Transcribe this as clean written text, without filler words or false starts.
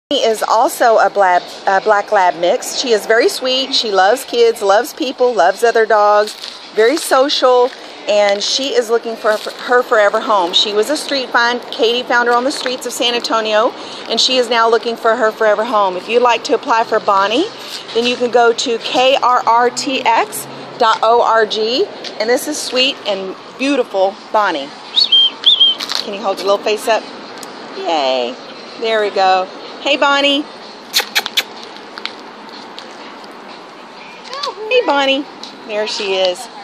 Is also a black lab mix. She is very sweet. She loves kids, loves people, loves other dogs, very social, and she is looking for her forever home. She was a street find. Katie found her on the streets of San Antonio, and she is now looking for her forever home. If you'd like to apply for Bonnie, then you can go to krrtx.org, and this is sweet and beautiful Bonnie. Can you hold your little face up? Yay! There we go. Hey, Bonnie. Hey, Bonnie. There she is.